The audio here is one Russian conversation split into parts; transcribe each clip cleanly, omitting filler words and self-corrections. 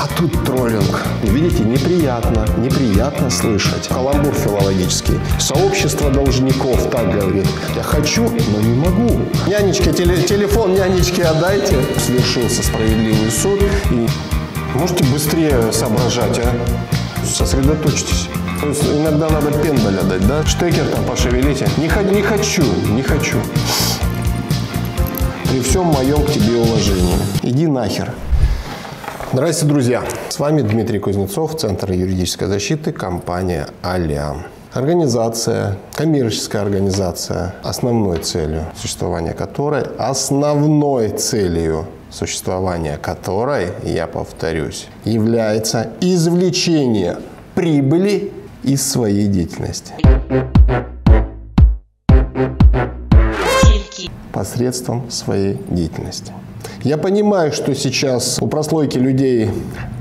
тут троллинг. Видите, неприятно слышать. Каламбур филологический. Сообщество должников так говорит. Я хочу, но не могу. Нянечке, телефон нянечке отдайте. Свершился справедливый суд. И можете быстрее соображать, а? Сосредоточьтесь. То есть иногда надо пендаля дать, да? Штекер там пошевелите. Не хочу. При всем моем к тебе уважении. Иди нахер. Здравствуйте, друзья. С вами Дмитрий Кузнецов, Центр юридической защиты, компания Алиам. Организация, коммерческая организация, основной целью существования которой, я повторюсь, является извлечение прибыли из своей деятельности. Посредством своей деятельности. Я понимаю, что сейчас у прослойки людей,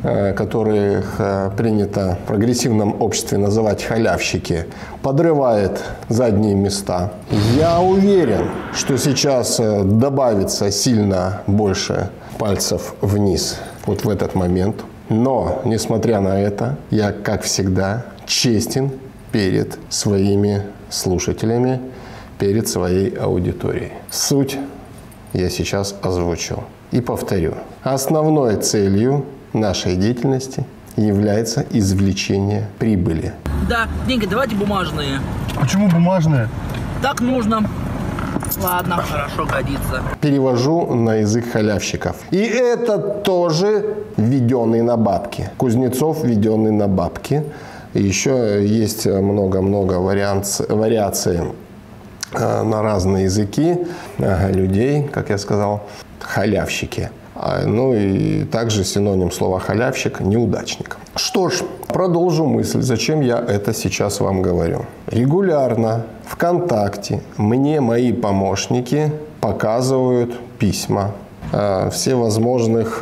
которых принято в прогрессивном обществе называть халявщики, подрывает задние места. Я уверен, что сейчас добавится сильно больше пальцев вниз вот в этот момент. Но, несмотря на это, я, как всегда, честен перед своими слушателями, перед своей аудиторией. Суть я сейчас озвучил и повторю. Основной целью нашей деятельности является извлечение прибыли. Да, деньги давайте бумажные. Почему бумажные? Так нужно. Ладно, хорошо, годится. Перевожу на язык халявщиков. И это тоже введенный на бабки. Кузнецов введенный на бабки. И еще есть много-много вариаций на разные языки людей, как я сказал, халявщики. Ну и также синоним слова халявщик – неудачник. Что ж, продолжу мысль, зачем я это сейчас вам говорю. Регулярно ВКонтакте мне мои помощники показывают письма всевозможных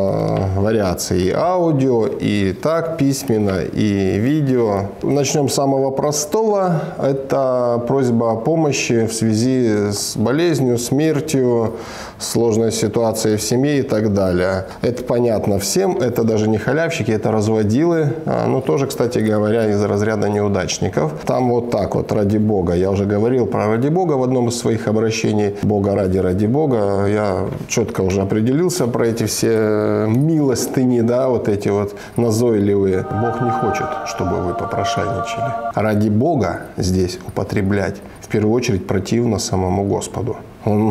вариаций. И аудио, и так письменно, и видео. Начнем с самого простого. Это просьба о помощи в связи с болезнью, смертью, сложной ситуацией в семье и так далее. Это понятно всем. Это даже не халявщики, это разводилы. Ну, тоже, кстати говоря, из разряда неудачников. Там вот так вот, ради Бога. Я уже говорил про ради Бога в одном из своих обращений. Бога ради Бога. Я четко уже определился про эти все милостыни, да, вот эти вот назойливые. Бог не хочет, чтобы вы попрошайничали. Ради Бога здесь употреблять в первую очередь противно самому Господу. Он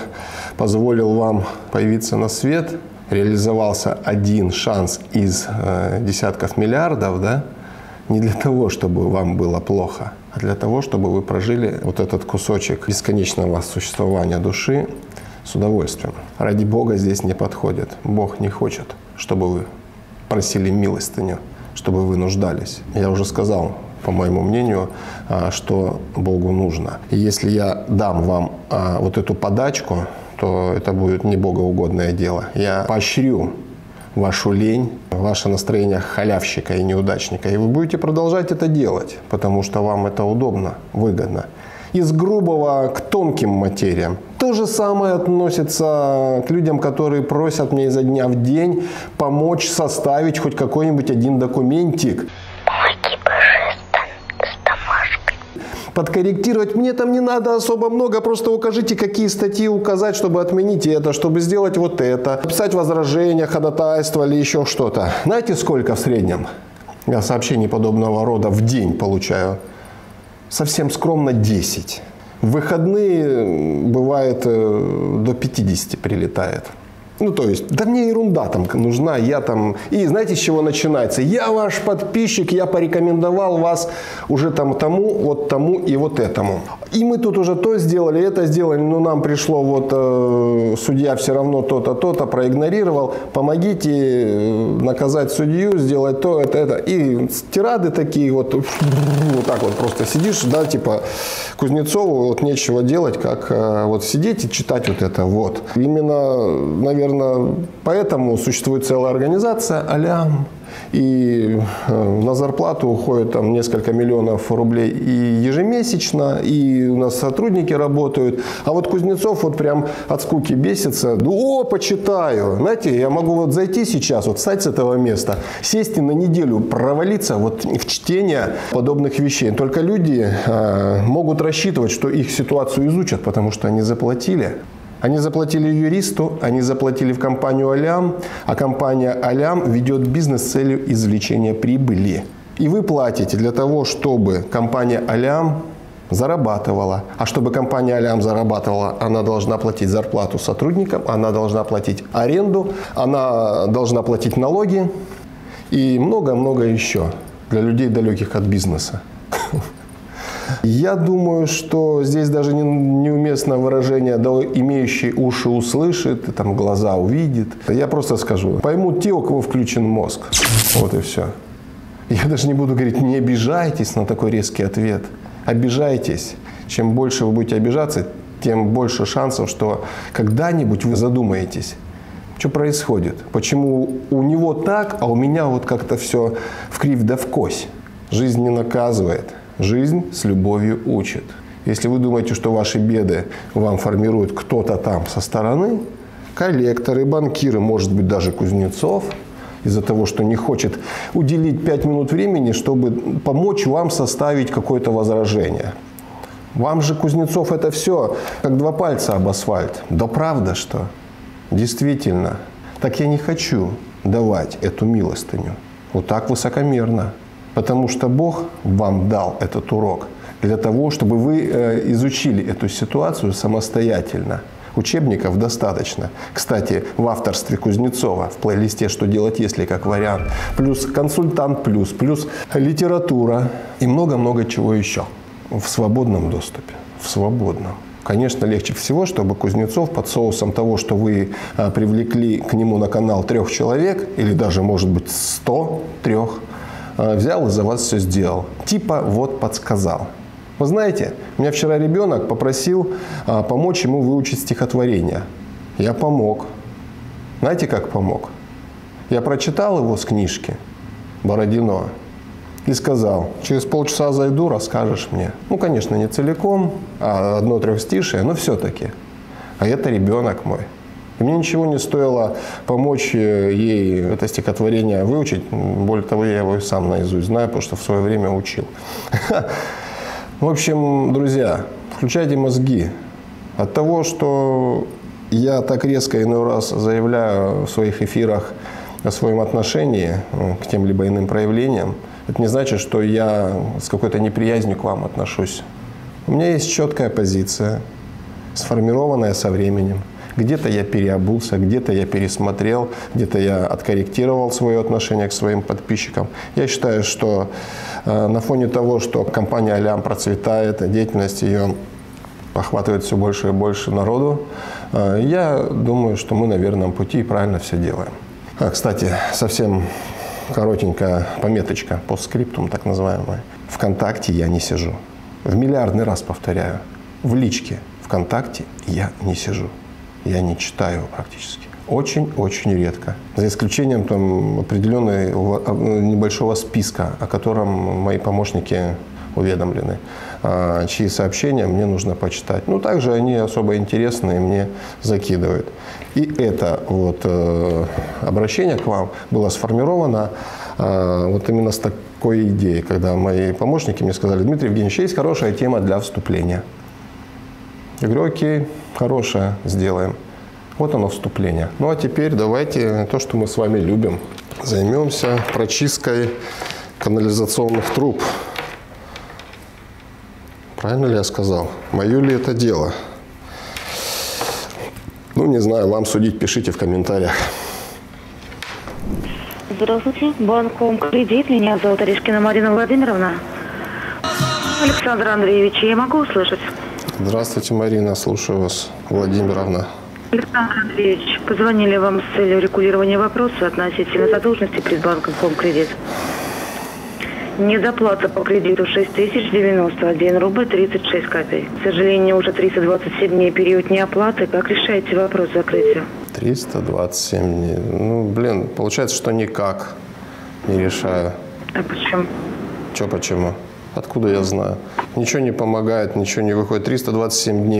позволил вам появиться на свет, реализовался один шанс из десятков миллиардов, да, не для того, чтобы вам было плохо, а для того, чтобы вы прожили вот этот кусочек бесконечного существования души с удовольствием. Ради Бога здесь не подходит. Бог не хочет, чтобы вы просили милостыню, чтобы вы нуждались. Я уже сказал, по моему мнению, что Богу нужно. И если я дам вам вот эту подачку, то это будет не богоугодное дело. Я поощрю вашу лень, ваше настроение халявщика и неудачника. И вы будете продолжать это делать, потому что вам это удобно, выгодно. Из грубого к тонким материям. То же самое относится к людям, которые просят мне изо дня в день помочь составить хоть какой-нибудь один документик. Помоги, пожалуйста, с домашкой. Подкорректировать мне там не надо особо много, просто укажите, какие статьи указать, чтобы отменить это, чтобы сделать вот это. Писать возражения, ходатайство или еще что-то. Знаете, сколько в среднем я сообщений подобного рода в день получаю? Совсем скромно 10. В выходные бывает до 50 прилетает. Ну, то есть, да мне ерунда там нужна, я там... И знаете, с чего начинается? Я ваш подписчик, я порекомендовал вас уже там тому, вот тому и вот этому. И мы тут уже то сделали, это сделали, но нам пришло вот судья все равно то-то, то-то, проигнорировал. Помогите наказать судью, сделать то, это. И тирады такие вот так вот просто сидишь, да, типа Кузнецову вот нечего делать, как вот сидеть и читать вот это вот. Именно, наверное, наверное, поэтому существует целая организация «Алям». И на зарплату уходит там несколько миллионов рублей и ежемесячно, и у нас сотрудники работают. А вот Кузнецов вот прям от скуки бесится. О, почитаю. Знаете, я могу вот зайти сейчас, вот встать с этого места, сесть и на неделю провалиться вот в чтение подобных вещей. Только люди могут рассчитывать, что их ситуацию изучат, потому что они заплатили. Они заплатили юристу, они заплатили в компанию «Алям», а компания «Алям» ведет бизнес с целью извлечения прибыли. И вы платите для того, чтобы компания «Алям» зарабатывала. А чтобы компания «Алям» зарабатывала, она должна платить зарплату сотрудникам, она должна платить аренду, она должна платить налоги и много-много еще для людей, далеких от бизнеса. Я думаю, что здесь даже неуместно выражение «да имеющий уши услышит, и там глаза увидит». Я просто скажу, поймут те, у кого включен мозг. Вот и все. Я даже не буду говорить, не обижайтесь на такой резкий ответ. Обижайтесь. Чем больше вы будете обижаться, тем больше шансов, что когда-нибудь вы задумаетесь, что происходит. Почему у него так, а у меня вот как-то все вкривь да вкось. Жизнь не наказывает. Жизнь с любовью учит. Если вы думаете, что ваши беды вам формирует кто-то там со стороны, коллекторы, банкиры, может быть, даже Кузнецов, из-за того, что не хочет уделить 5 минут времени, чтобы помочь вам составить какое-то возражение. Вам же, Кузнецов, это все как 2 пальца об асфальт. Да правда что? Действительно. Так я не хочу давать эту милостыню. Вот так высокомерно. Потому что Бог вам дал этот урок для того, чтобы вы изучили эту ситуацию самостоятельно. Учебников достаточно. Кстати, в авторстве Кузнецова, в плейлисте «Что делать, если» как вариант. Плюс консультант, плюс литература и много-много чего еще. В свободном доступе. В свободном. Конечно, легче всего, чтобы Кузнецов под соусом того, что вы привлекли к нему на канал 3 человек, или даже, может быть, 103, взял и за вас все сделал. Типа вот подсказал. Вы знаете, меня вчера ребенок попросил помочь ему выучить стихотворение. Я помог. Знаете, как помог? Я прочитал его с книжки Бородино и сказал, через полчаса зайду, расскажешь мне. Ну, конечно, не целиком, а 1 трехстишие, но все-таки. А это ребенок мой. И мне ничего не стоило помочь ей это стихотворение выучить. Более того, я его сам наизусть знаю, потому что в свое время учил. В общем, друзья, включайте мозги. От того, что я так резко иной раз заявляю в своих эфирах о своем отношении к тем либо иным проявлениям, это не значит, что я с какой-то неприязнью к вам отношусь. У меня есть четкая позиция, сформированная со временем. Где-то я переобулся, где-то я пересмотрел, где-то я откорректировал свое отношение к своим подписчикам. Я считаю, что на фоне того, что компания «Алям» процветает, деятельность ее охватывает все больше и больше народу, я думаю, что мы на верном пути и правильно все делаем. Кстати, совсем коротенькая пометочка, постскриптум так называемая. ВКонтакте я не сижу. В миллиардный раз повторяю. В личке ВКонтакте я не сижу. Я не читаю практически. Очень-очень редко. За исключением там определенного небольшого списка, о котором мои помощники уведомлены, чьи сообщения мне нужно почитать. Ну, также они особо интересные, мне закидывают. И это вот обращение к вам было сформировано вот именно с такой идеей, когда мои помощники мне сказали: Дмитрий Евгеньевич, есть хорошая тема для вступления. Я говорю: окей, хорошая, сделаем. Вот оно вступление. Ну а теперь давайте то, что мы с вами любим. Займемся прочисткой канализационных труб. Правильно ли я сказал? Мое ли это дело? Ну, не знаю, вам судить, пишите в комментариях. Здравствуйте, банк Хоум-кредит. Меня зовут Орешкина Марина Владимировна. Александр Андреевич, я могу услышать? Здравствуйте, Марина, слушаю вас, Владимировна. Александр Андреевич, позвонили вам с целью регулирования вопроса относительно задолженности перед банком Хоум-кредит. Недоплата по кредиту 6091 рубль 36 копеек. К сожалению, уже 327 дней период неоплаты. Как решаете вопрос закрытия? 327 дней. Ну, блин, получается, что никак не решаю. А почему? Че почему? Откуда я знаю? Ничего не помогает, ничего не выходит. 327 дней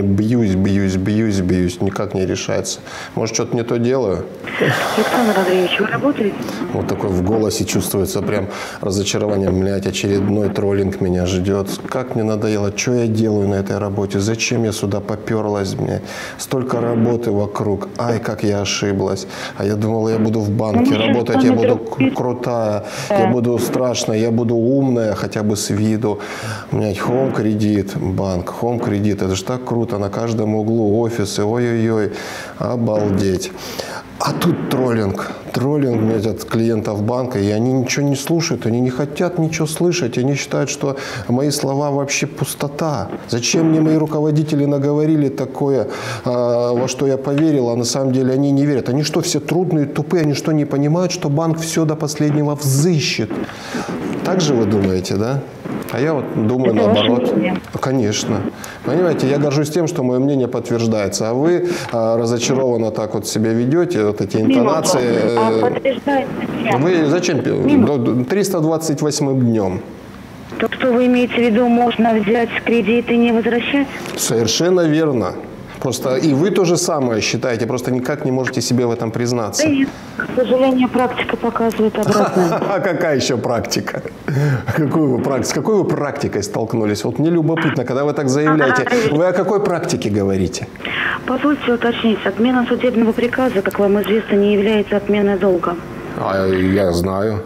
бьюсь, никак не решается. Может, что-то не то делаю? Александр Андреевич, вы работаете? Вот такой в голосе чувствуется прям разочарование. Блядь, очередной троллинг меня ждет. Как мне надоело, что я делаю на этой работе? Зачем я сюда поперлась? Мне столько работы вокруг. Ай, как я ошиблась. А я думала, я буду в банке работать, я буду крутая, я буду страшная, я буду умная, хотя бы с виду. У меня Home кредит, банк, Home кредит, это же так круто, на каждом углу офисы, ой-ой-ой, обалдеть. А тут троллинг мне от клиентов банка, и они ничего не слушают, они не хотят ничего слышать, они считают, что мои слова вообще пустота. Зачем мне мои руководители наговорили такое, во что я поверил, а на самом деле они не верят. Они что, все трудные, тупые, они что, не понимают, что банк все до последнего взыщет? Так же вы думаете, да? А я вот думаю это наоборот. Конечно. Понимаете, я горжусь тем, что мое мнение подтверждается. А вы разочарованно так вот себя ведете, вот эти интонации. А подтверждается чем? Вы зачем? 328 днем. То, что вы имеете в виду, можно взять кредит и не возвращать? Совершенно верно. Просто и вы то же самое считаете, просто никак не можете себе в этом признаться. Да нет, к сожалению, практика показывает обратное. А какая еще практика? С какой вы практикой столкнулись? Вот мне любопытно, когда вы так заявляете, вы о какой практике говорите? Позвольте уточнить, отмена судебного приказа, как вам известно, не является отменой долга. Я знаю.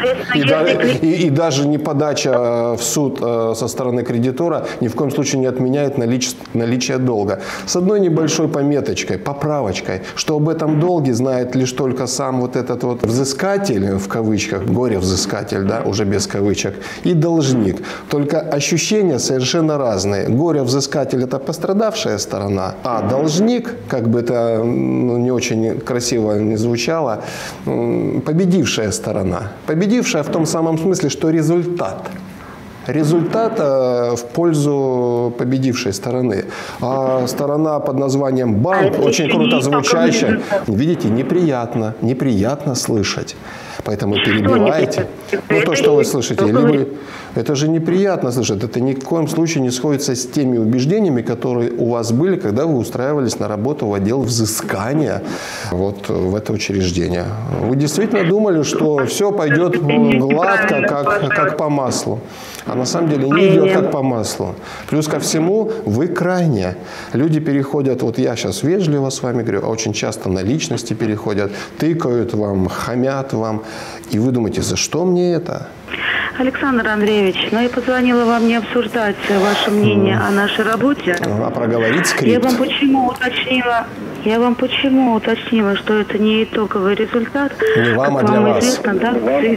И даже не подача в суд со стороны кредитора ни в коем случае не отменяет наличие долга. С одной небольшой пометочкой, поправочкой, что об этом долге знает лишь только сам вот этот вот взыскатель, в кавычках, горе-взыскатель, да, уже без кавычек, и должник. Только ощущения совершенно разные. Горе-взыскатель – это пострадавшая сторона, а должник, как бы это не очень красиво не звучало, победившая сторона. Победившая в том самом смысле, что результат. Результат в пользу победившей стороны. А сторона под названием банк, очень круто звучащая, видите, неприятно слышать. Поэтому перебиваете. Ну, то, что вы слышите, либо это же неприятно слышать. Это ни в коем случае не сходится с теми убеждениями, которые у вас были, когда вы устраивались на работу в отдел взыскания вот в это учреждение. Вы действительно думали, что все пойдет гладко, как по маслу. А на самом деле не идет как по маслу. Плюс ко всему, вы крайне. Люди переходят, вот я сейчас вежливо с вами говорю, а очень часто на личности переходят, тыкают вам, хамят вам. И вы думаете, за что мне это? Александр Андреевич, я позвонила вам не обсуждать ваше мнение о нашей работе. А проговорить скрипт? Я вам почему уточнила, что это не итоговый результат. Не вам, а для вас. Известно, да,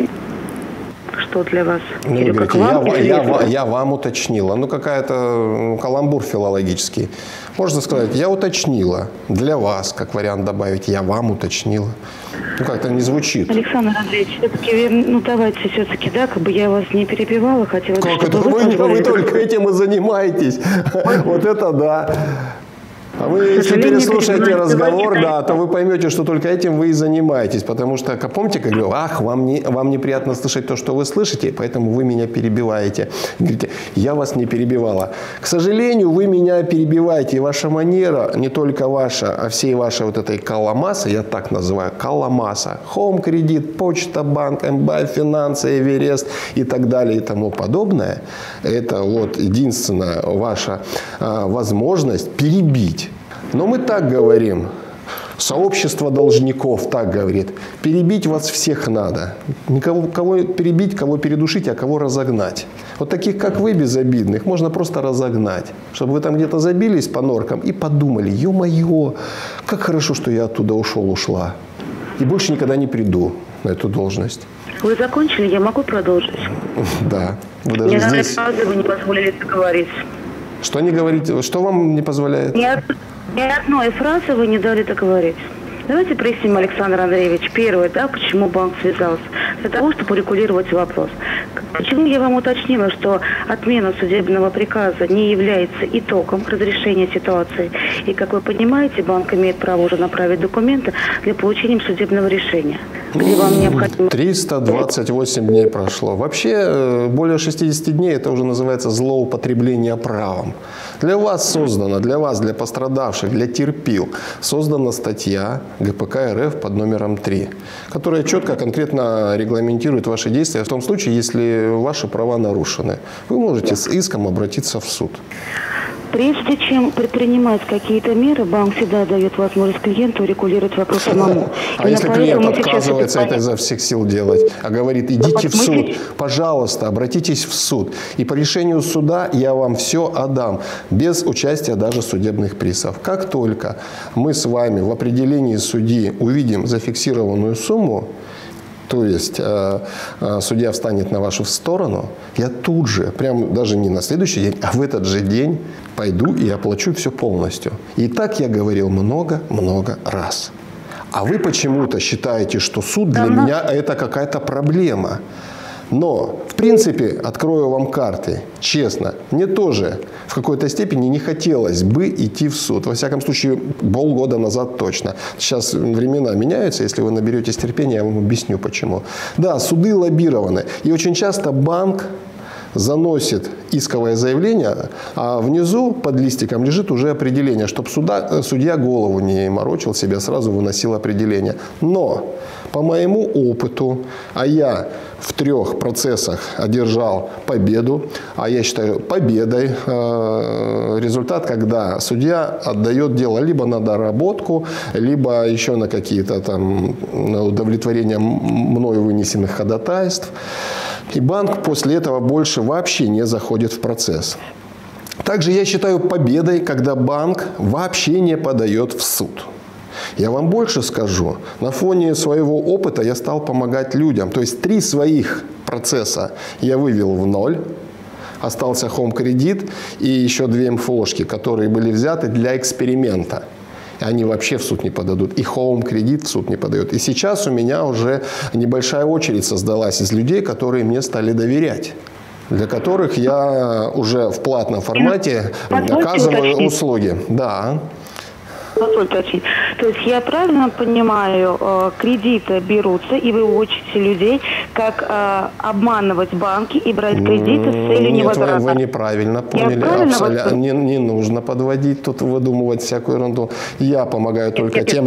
что для вас? Ну, вы говорите, я вам уточнила. Ну, какая-то каламбур филологический. Можно сказать, я уточнила. Для вас, как вариант добавить, я вам уточнила. Ну, как-то не звучит. Александр Андреевич, все-таки, давайте все-таки, да, как бы я вас не перебивала, хотела бы, как это? Вы только этим и занимаетесь. Вот это да. А вы, если переслушаете разговор, да, то вы поймете, что только этим вы и занимаетесь. Потому что, помните, как говорю, вам неприятно слышать то, что вы слышите, поэтому вы меня перебиваете. Говорите, я вас не перебивала. К сожалению, вы меня перебиваете. И ваша манера, не только ваша, а всей вашей вот этой каламаса, я так называю, каламаса, Home кредит, Почта банк, МБА финансы, Эверест и так далее и тому подобное, это вот единственная ваша возможность перебить. Но мы так говорим. Сообщество должников так говорит. Перебить вас всех надо. Кого перебить, кого передушить, а кого разогнать. Вот таких, как вы, безобидных, можно просто разогнать. Чтобы вы там где-то забились по норкам и подумали, ё-моё, как хорошо, что я оттуда ушла. И больше никогда не приду на эту должность. Вы закончили? Я могу продолжить? Да. Вы даже здесь... Вы не позволили договорить. Что не говорите? Что вам не позволяет? Ни одной фразы вы не дали договорить. Давайте проясним, Александр Андреевич. Первое, да, почему банк связался. для того, чтобы урегулировать вопрос. Почему я вам уточнила, что отмена судебного приказа не является итогом разрешения ситуации? И, как вы понимаете, банк имеет право уже направить документы для получения судебного решения, где вам необходимо... 328 дней прошло. Вообще, более 60 дней это уже называется злоупотребление правом. Для вас создана, для вас, для пострадавших, для терпил, создана статья ГПК РФ под номером 3, которая четко, конкретно регламентирует ваши действия в том случае, если ваши права нарушены. Вы можете с иском обратиться в суд. Прежде чем предпринимать какие-то меры, банк всегда дает возможность клиенту регулировать вопрос самому. А если клиент отказывается это изо всех сил делать, а говорит, идите в суд, пожалуйста, обратитесь в суд. И по решению суда я вам все отдам, без участия даже судебных приставов. Как только мы с вами в определении судьи увидим зафиксированную сумму, то есть судья встанет на вашу сторону, я тут же, прям даже не на следующий день, а в этот же день пойду и оплачу все полностью. И так я говорил много-много раз. А вы почему-то считаете, что суд для меня это какая-то проблема. Но, в принципе, открою вам карты, честно, мне тоже в какой-то степени не хотелось бы идти в суд. Во всяком случае, полгода назад точно. Сейчас времена меняются, если вы наберетесь терпения, я вам объясню почему. Да, суды лоббированы. И очень часто банк заносит исковое заявление, а внизу под листиком лежит уже определение, чтобы судья голову не морочил себе, сразу выносил определение. Но по моему опыту, а я в 3 процессах одержал победу, а я считаю победой результат, когда судья отдает дело либо на доработку, либо еще на какие-то там на удовлетворение мною вынесенных ходатайств. И банк после этого больше вообще не заходит в процесс. Также я считаю победой, когда банк вообще не подает в суд. Я вам больше скажу. На фоне своего опыта я стал помогать людям. То есть 3 своих процесса я вывел в ноль. Остался хоум-кредит и еще 2 МФОшки, которые были взяты для эксперимента. Они вообще в суд не подадут. И хоум-кредит в суд не подает. И сейчас у меня уже небольшая очередь создалась из людей, которые мне стали доверять. Для которых я уже в платном формате оказываю услуги. Да. Позвольте уточнить. То есть я правильно понимаю, кредиты берутся, и вы учите людей, как обманывать банки и брать кредиты с целью невозврата? Нет, вы неправильно поняли. Не нужно подводить, тут выдумывать всякую ерунду. Я помогаю только тем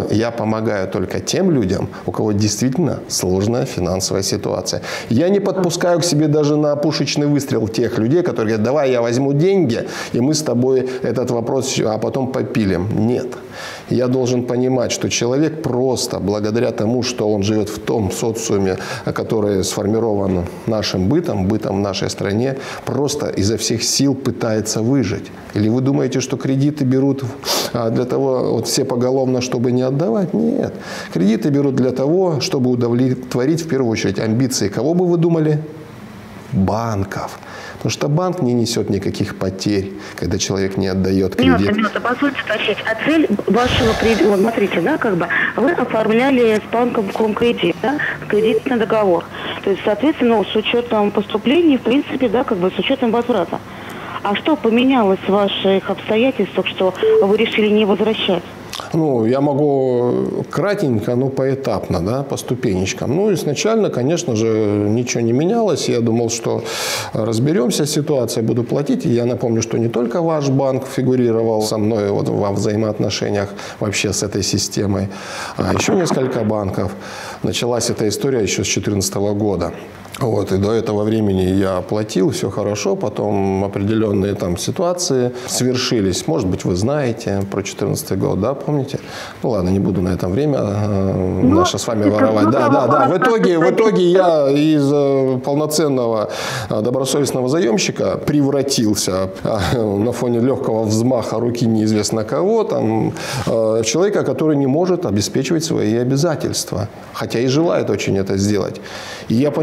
людям, у кого действительно сложная финансовая ситуация. Я не подпускаю к себе даже на пушечный выстрел тех людей, которые говорят, давай я возьму деньги, и мы с тобой этот вопрос, а потом попилим. Нет. Я должен понимать, что человек просто благодаря тому, что он живет в том социуме, который сформирован нашим бытом в нашей стране, просто изо всех сил пытается выжить. Или вы думаете, что кредиты берут для того, вот все поголовно, чтобы не отдавать? Нет. Кредиты берут для того, чтобы удовлетворить в первую очередь амбиции. Кого бы вы думали? Банков. Потому что банк не несет никаких потерь, когда человек не отдает кредит. Минута, позвольте уточнить. А цель вашего кредита, смотрите, да, как бы вы оформляли с банком хоум-кредит, да, кредитный договор. То есть, соответственно, с учетом поступлений, в принципе, да, как бы с учетом возврата. А что поменялось в ваших обстоятельствах, что вы решили не возвращать? Ну, я могу кратенько, но поэтапно, да, по ступенечкам. Ну, изначально, конечно же, ничего не менялось. Я думал, что разберемся с ситуацией, буду платить. И я напомню, что не только ваш банк фигурировал со мной вот во взаимоотношениях вообще с этой системой, а еще несколько банков. Началась эта история еще с 2014 года. Вот, и до этого времени я платил, все хорошо, потом определенные там ситуации свершились. Может быть, вы знаете про 2014 год, да, помните? Ну ладно, не буду на этом время наше с вами воровать. Да. В итоге я из полноценного добросовестного заемщика превратился на фоне легкого взмаха руки неизвестно кого, там, человека, который не может обеспечивать свои обязательства, хотя и желает очень это сделать. И я понимаю, что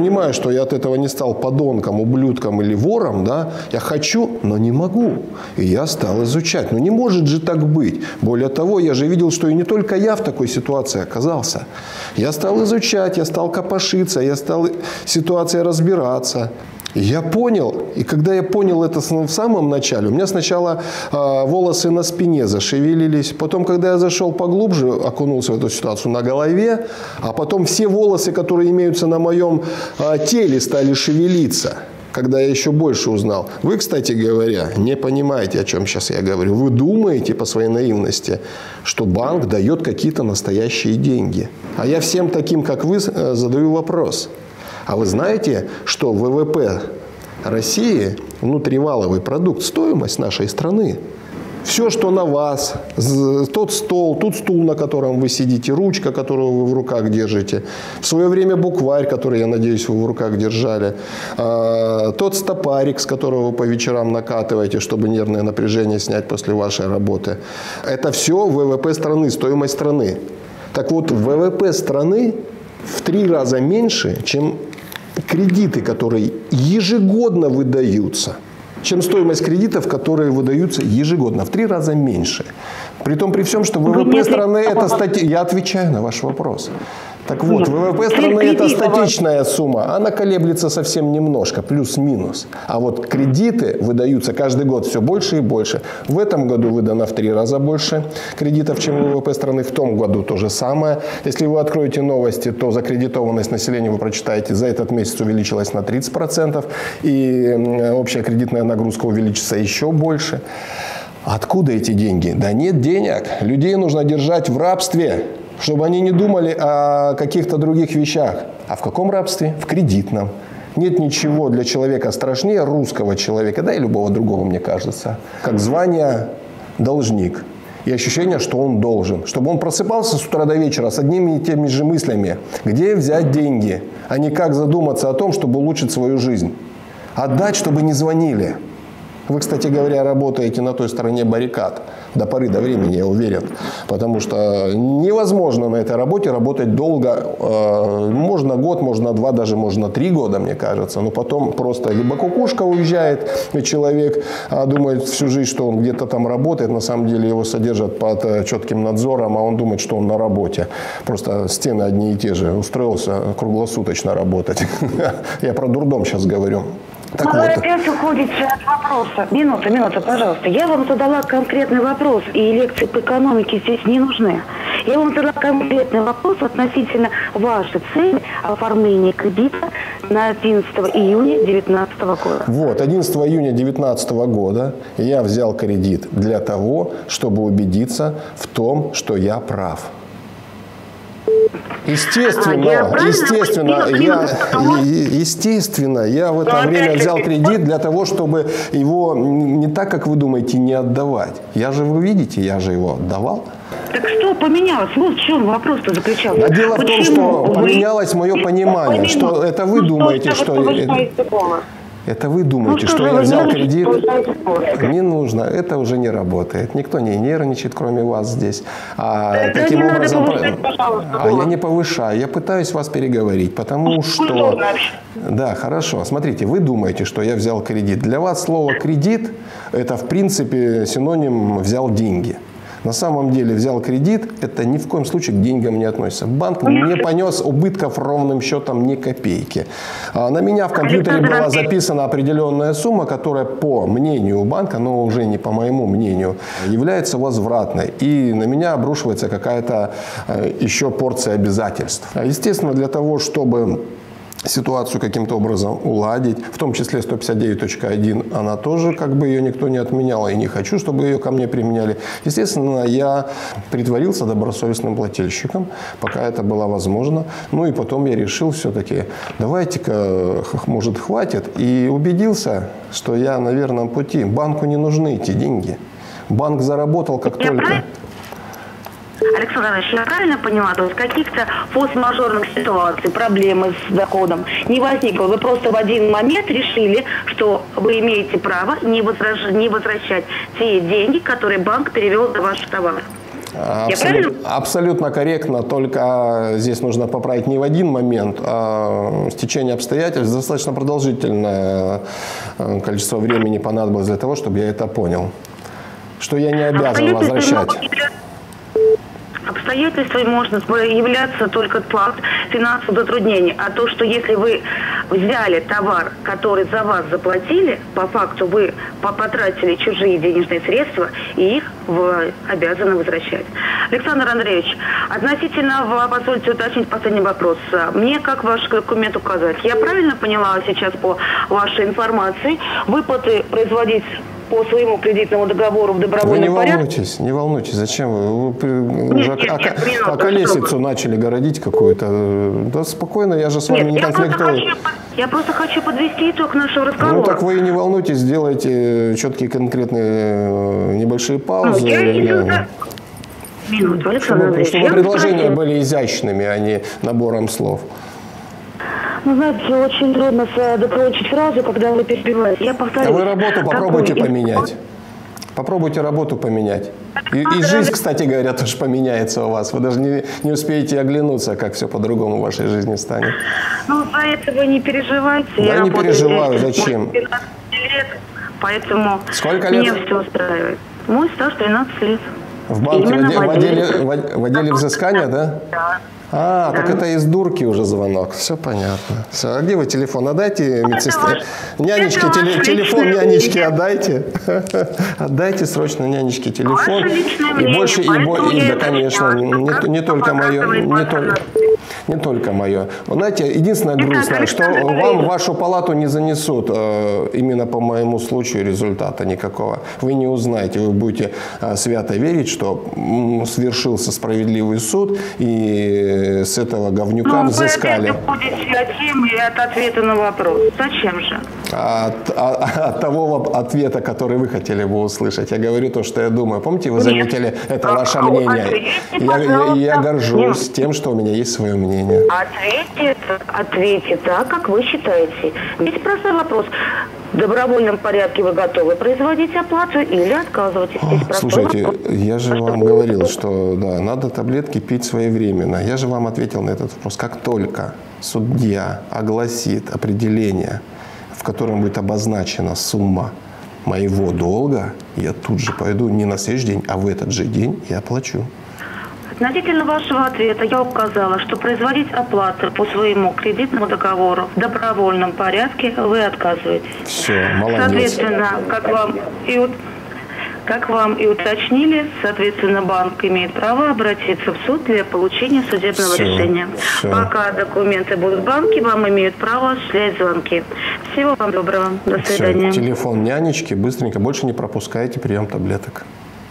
что я от этого не стал подонком, ублюдком или вором, да, я хочу, но не могу. И я стал изучать. Ну не может же так быть. Более того, я же видел, что и не только я в такой ситуации оказался. Я стал изучать, я стал копошиться, я стал ситуацией разбираться. И я понял, и когда я понял это в самом начале, у меня сначала волосы на спине зашевелились, потом, когда я зашел поглубже, окунулся в эту ситуацию, на голове, а потом все волосы, которые имеются на моем теле, стали шевелиться, когда я еще больше узнал. Вы, кстати говоря, не понимаете, о чем сейчас я говорю. Вы думаете по своей наивности, что банк дает какие-то настоящие деньги. А я всем таким, как вы, задаю вопрос. А вы знаете, что ВВП России, внутриваловый продукт, стоимость нашей страны? Все, что на вас, тот стол, тут стул, на котором вы сидите, ручка, которую вы в руках держите, в свое время букварь, который, я надеюсь, вы в руках держали, тот стопарик, с которого вы по вечерам накатываете, чтобы нервное напряжение снять после вашей работы. Это все ВВП страны, стоимость страны. Так вот, ВВП страны в 3 раза меньше, чем кредиты, которые ежегодно выдаются, чем стоимость кредитов, которые выдаются ежегодно, в 3 раза меньше. Притом при всем, что ВВП страны это Я отвечаю на ваш вопрос. Так вот, ВВП страны это статичная сумма, она колеблется совсем немножко, плюс-минус. А вот кредиты выдаются каждый год все больше и больше. В этом году выдано в 3 раза больше кредитов, чем ВВП страны. В том году то же самое. Если вы откроете новости, то закредитованность населения, вы прочитаете, за этот месяц увеличилась на 30%. И общая кредитная нагрузка увеличится еще больше. Откуда эти деньги? Да нет денег. Людей нужно держать в рабстве, чтобы они не думали о каких-то других вещах. А в каком рабстве? В кредитном. Нет ничего для человека страшнее русского человека, да и любого другого, мне кажется, как звание должник. И ощущение, что он должен. Чтобы он просыпался с утра до вечера с одними и теми же мыслями. Где взять деньги? А не как задуматься о том, чтобы улучшить свою жизнь. Отдать, чтобы не звонили. Вы, кстати говоря, работаете на той стороне баррикад. До поры до времени, я уверен. Потому что невозможно на этой работе работать долго. Можно год, можно 2, даже можно 3 года, мне кажется. Но потом просто либо кукушка уезжает, и человек думает всю жизнь, что он где-то там работает. На самом деле его содержат под четким надзором, а он думает, что он на работе. Просто стены одни и те же. Устроился круглосуточно работать. Я про дурдом сейчас говорю. Так вы опять уходите от вопроса. Минута, пожалуйста. Я вам задала конкретный вопрос, и лекции по экономике здесь не нужны. Я вам задала конкретный вопрос относительно вашей цели оформления кредита на 11 июня 2019 года. Вот, 11 июня 2019 года я взял кредит для того, чтобы убедиться в том, что я прав. Естественно, я в это время взял кредит для того, чтобы его не так, как вы думаете, не отдавать. Вы видите, я же его отдавал. Так что поменялось? Вот в чем вопрос-то заключался. А дело в том, что поменялось мое понимание, что это вы думаете, что... Это вы думаете, что я взял кредит? Не нужно, это уже не работает. Никто не нервничает, кроме вас здесь. Таким образом, я не повышаю, я пытаюсь вас переговорить, потому что... Да, хорошо. Смотрите, вы думаете, что я взял кредит. Для вас слово «кредит» – это, в принципе, синоним «взял деньги». На самом деле взял кредит, это ни в коем случае к деньгам не относится. Банк не понес убытков ровным счетом ни копейки. На меня в компьютере была записана определенная сумма, которая по мнению банка, но уже не по моему мнению, является возвратной. И на меня обрушивается какая-то еще порция обязательств. Естественно, для того, чтобы ситуацию каким-то образом уладить, в том числе 159.1, она тоже, как бы ее никто не отменял, и не хочу, чтобы ее ко мне применяли. Естественно, я притворился добросовестным плательщиком, пока это было возможно. Ну и потом я решил все-таки, давайте-ка, может, хватит, и убедился, что я на верном пути. Банку не нужны эти деньги. Банк заработал как только... Александр Иванович, я правильно поняла, то есть каких-то форс-мажорных ситуаций, проблемы с доходом не возникло? Вы просто в один момент решили, что вы имеете право не возвращать те деньги, которые банк перевел за ваш товар? Абсолютно корректно, только здесь нужно поправить не в один момент, а стечение обстоятельств. Достаточно продолжительное количество времени понадобилось для того, чтобы я это понял. Что я не обязан возвращать. Обстоятельствами можно являться только факт финансовых затруднений. А то, что если вы взяли товар, который за вас заплатили, по факту вы потратили чужие денежные средства, и их вы обязаны возвращать. Александр Андреевич, относительно, позвольте уточнить последний вопрос. Мне как ваш документ указать? Я правильно поняла сейчас по вашей информации, выплаты производить по своему кредитному договору в добровольном порядке? Не волнуйтесь, зачем вы уже околесицу начали городить какую-то? Да спокойно, я же с вами не конфликтую. Я просто хочу подвести итог нашего разговора. Ну так вы и не волнуйтесь, сделайте четкие конкретные небольшие паузы. Минуту, Александр Андреевич. Чтобы предложения были изящными, а не набором слов. Ну, знаете, очень трудно докончить фразу, когда вы перебиваете. Я повторю. А вы работу попробуйте поменять. Попробуйте работу поменять. И жизнь, кстати говоря, тоже поменяется у вас. Вы даже не успеете оглянуться, как все по-другому в вашей жизни станет. Ну, за это вы не переживайте. Да, я не переживаю. Зачем? 15 лет, поэтому сколько лет? Меня все устраивает. Мой стаж 13 лет. В банке, в отделе взыскания, да? Да. А, так это из дурки уже звонок. Все понятно. Все. А где вы телефон? Отдайте медсестре. Нянечке телефон нянечке отдайте. Отдайте срочно нянечке телефон. И больше, да, конечно, не только мое. Не только мое. Вы знаете, единственное грустное, что вам в вашу палату не занесут именно по моему случаю результата никакого. Вы не узнаете. Вы будете свято верить, что свершился справедливый суд, и с этого говнюка взыскали. Вы будете от темы и от ответа на вопрос. Зачем же? От того ответа, который вы хотели бы услышать. Я говорю то, что я думаю. Помните, вы заметили, это ваше мнение. Я горжусь тем, что у меня есть свое мнение. Ответьте так, как вы считаете. Ведь простой вопрос. В добровольном порядке вы готовы производить оплату или отказываетесь? Слушайте, я же вам говорил, что да, надо таблетки пить своевременно. Я же вам ответил на этот вопрос. Как только судья огласит определение, в котором будет обозначена сумма моего долга, я тут же пойду не на следующий день, а в этот же день и оплачу. Относительно вашего ответа я указала, что производить оплату по своему кредитному договору в добровольном порядке вы отказываетесь. Все, молодец. Соответственно, как вам и уточнили, соответственно, банк имеет право обратиться в суд для получения судебного решения. Все. Пока документы будут в банке, вам имеют право осуществлять звонки. Всего вам доброго. До свидания. Все. Телефон нянечки, быстренько. Больше не пропускайте прием таблеток.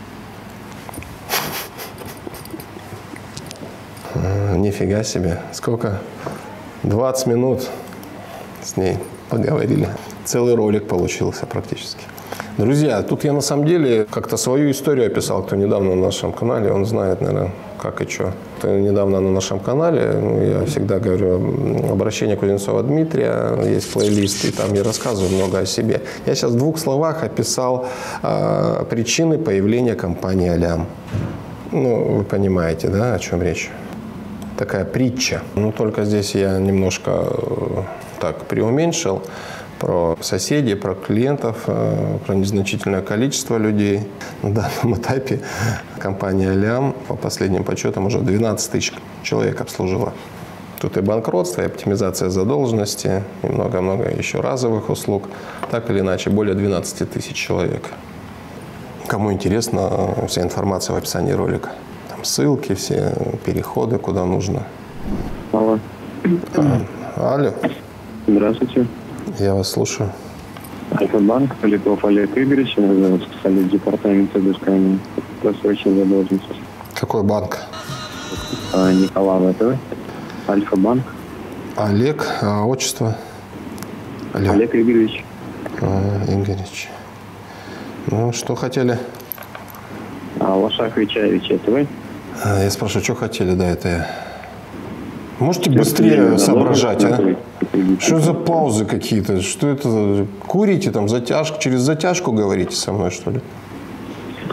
Нифига себе. Сколько? 20 минут с ней поговорили. Целый ролик получился практически. Друзья, тут я на самом деле как-то свою историю описал. Кто недавно на нашем канале, он знает, наверное, как и что. Кто недавно на нашем канале, я всегда говорю, обращение Кузнецова Дмитрия, есть плейлист, и там я рассказываю много о себе. Я сейчас в 2 словах описал причины появления компании «Алям». Ну, вы понимаете, да, о чем речь? Такая притча. Но только здесь я немножко так преуменьшил про соседей, про клиентов, про незначительное количество людей. На данном этапе компания «Алям» по последним подсчетам уже 12 тысяч человек обслужила. Тут и банкротство, и оптимизация задолженности, и много-много еще разовых услуг. Так или иначе, более 12 тысяч человек. Кому интересно, вся информация в описании ролика. Ссылки, все переходы, куда нужно. Алло. Алло. Здравствуйте. Я вас слушаю. Альфа-банк, Поляков Олег Игоревич, меня зовут специалист департамента взыскания просроченной задолженности. Какой банк? Николай, это вы? Альфа-банк. Олег, а отчество? Алло. Олег Игоревич. Игоревич. Ну, что хотели? Лошак Вичаевич, это вы? Я спрашиваю, что хотели, да, это я. Можете быстрее соображать, а? Что за паузы какие-то? Что это? Курите там, затяжку, через затяжку говорите со мной, что ли?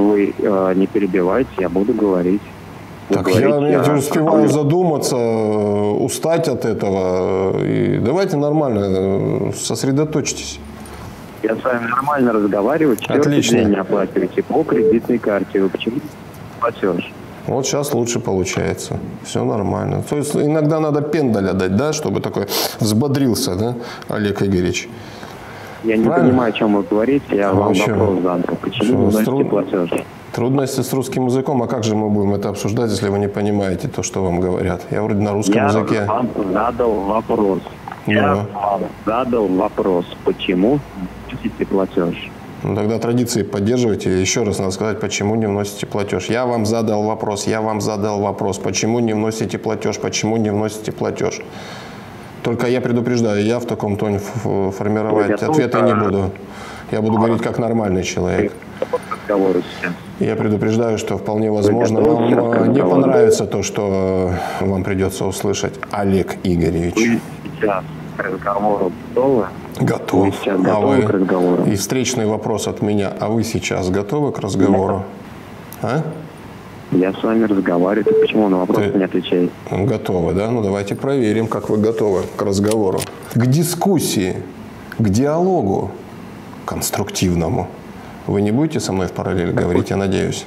вы не перебиваете, я буду говорить. Так я успеваю задуматься, устать от этого. И давайте нормально, сосредоточьтесь. Я с вами нормально разговариваю, 4-й день не оплачиваете по кредитной карте. Вы почему не платеж? Вот сейчас лучше получается. Все нормально. То есть иногда надо пендаля дать, да, чтобы такой взбодрился, да, Олег Игоревич? Я не понимаю, о чем вы говорите, я вам вопрос задал. Почему вы вносите платеж? Трудности с русским языком, а как же мы будем это обсуждать, если вы не понимаете то, что вам говорят? Я вроде на русском языке. Я вам задал вопрос. Я вам задал вопрос, почему вносите платеж? Ну, тогда традиции поддерживайте. Еще раз надо сказать, почему не вносите платеж. Я вам задал вопрос, почему не вносите платеж, почему не вносите платеж. Только я предупреждаю, я в таком тоне формировать ответы не буду. Я буду говорить как нормальный человек. Я предупреждаю, что вполне возможно вам не понравится то, что вам придется услышать, Олег Игоревич. Вы сейчас к разговору готовы? Готов. Вы сейчас готовы к разговору? И встречный вопрос от меня. А вы сейчас готовы к разговору? А? Я с вами разговариваю. Почему на вопрос не отвечаете? Готовы, да? Ну, давайте проверим, как вы готовы к разговору. К дискуссии, к диалогу конструктивному. Вы не будете со мной в параллель говорить, я надеюсь?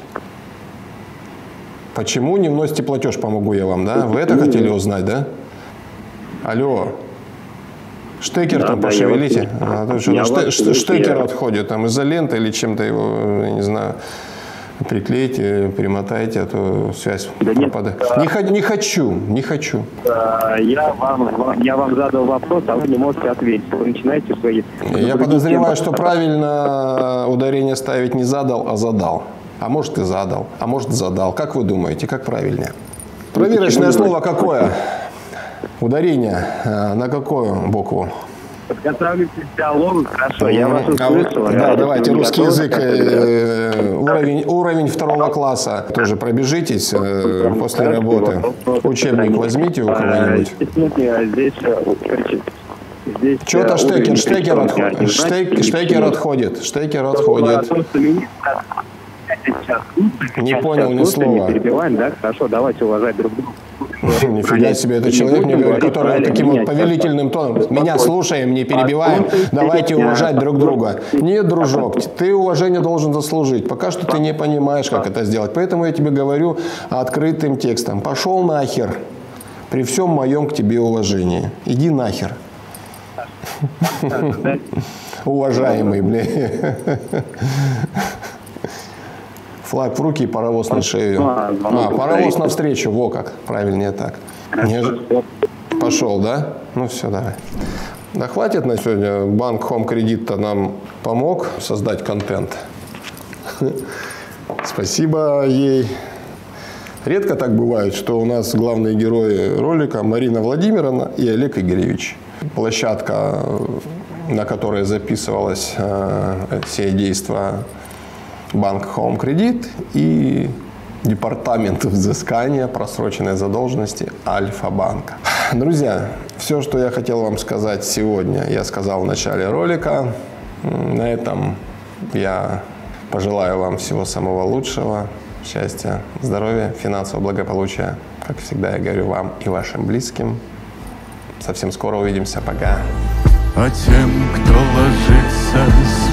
Почему не вносите платеж, помогу я вам, да? Вы это хотели узнать, да? Алло. Штекер там пошевелите. Штекер отходит там изолентой или чем-то его, я не знаю, приклейте, примотайте, а то связь пропадает. Не хочу. Я вам задал вопрос, а вы не можете ответить. Вы начинаете свои... Я подозреваю, что правильно ударение ставить не задал, а задал. А может и задал, а может задал. Как вы думаете, как правильнее? Проверочное слово какое? Ударение на какую букву? Подготовьтесь к диалогу, хорошо, я вас услышал. Да, давайте русский язык, уровень 2 класса. Тоже пробежитесь после работы. Учебник возьмите у кого-нибудь. Что-то штекер отходит. Не понял ни слова. Хорошо, давайте уважать друг друга. Нифига себе, это человек мне говорит, который таким вот повелительным тоном. Меня слушаем, не перебиваем, давайте уважать друг друга. Нет, дружок, ты уважение должен заслужить. Пока что ты не понимаешь, как это сделать. Поэтому я тебе говорю открытым текстом. Пошел нахер. При всем моем к тебе уважении. Иди нахер. Уважаемый, блин. Флаг в руки и паровоз на шею. Паровоз навстречу, во как. Правильнее так. Пошел, да? Ну все, давай. Да хватит на сегодня. Банк Home Credit нам помог создать контент. Спасибо ей. Редко так бывает, что у нас главные герои ролика Марина Владимировна и Олег Игоревич. Площадка, на которой записывалось все действия Банк Home Credit и департамент взыскания просроченной задолженности Альфа-банка. Друзья, все, что я хотел вам сказать сегодня, я сказал в начале ролика. На этом я пожелаю вам всего самого лучшего, счастья, здоровья, финансового благополучия. Как всегда я говорю вам и вашим близким. Совсем скоро увидимся. Пока. А тем, кто ложится